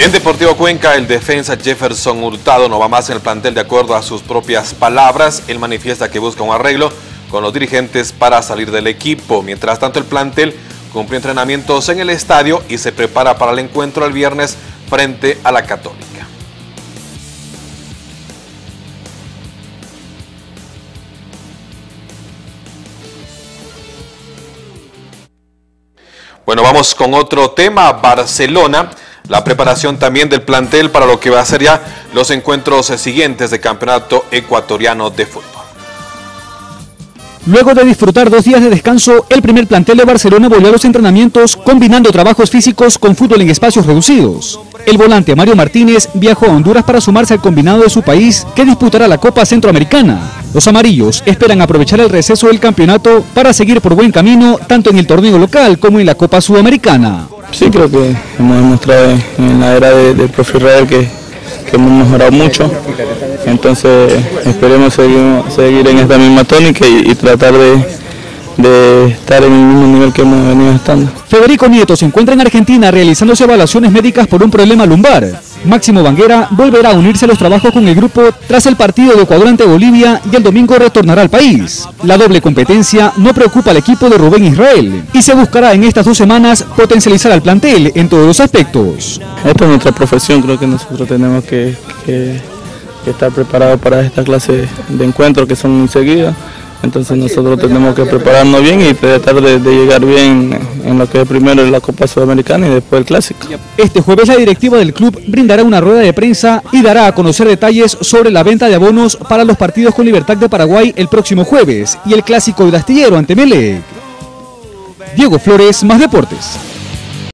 En Deportivo Cuenca, el defensa Jefferson Hurtado no va más en el plantel de acuerdo a sus propias palabras. Él manifiesta que busca un arreglo con los dirigentes para salir del equipo. Mientras tanto, el plantel cumplió entrenamientos en el estadio y se prepara para el encuentro el viernes frente a la Católica. Bueno, vamos con otro tema, Barcelona. La preparación también del plantel para lo que va a ser ya los encuentros siguientes de Campeonato Ecuatoriano de Fútbol. Luego de disfrutar 2 días de descanso, el primer plantel de Barcelona volvió a los entrenamientos combinando trabajos físicos con fútbol en espacios reducidos. El volante Mario Martínez viajó a Honduras para sumarse al combinado de su país que disputará la Copa Centroamericana. Los amarillos esperan aprovechar el receso del campeonato para seguir por buen camino tanto en el torneo local como en la Copa Sudamericana. Sí, creo que hemos demostrado en la era del profe Israel que hemos mejorado mucho, entonces esperemos seguir en esta misma tónica y tratar de estar en el mismo nivel que hemos venido estando. Federico Nieto se encuentra en Argentina realizándose evaluaciones médicas por un problema lumbar. Máximo Banguera volverá a unirse a los trabajos con el grupo tras el partido de Ecuador ante Bolivia y el domingo retornará al país. La doble competencia no preocupa al equipo de Rubén Israel y se buscará en estas 2 semanas potencializar al plantel en todos los aspectos. Esta es nuestra profesión, creo que nosotros tenemos que estar preparados para esta clase de encuentros que son enseguida. Entonces nosotros tenemos que prepararnos bien y tratar de llegar bien en lo que es primero la Copa Sudamericana y después el Clásico. Este jueves la directiva del club brindará una rueda de prensa y dará a conocer detalles sobre la venta de abonos para los partidos con Libertad de Paraguay el próximo jueves y el Clásico de Astillero ante Melec. Diego Flores, Más Deportes.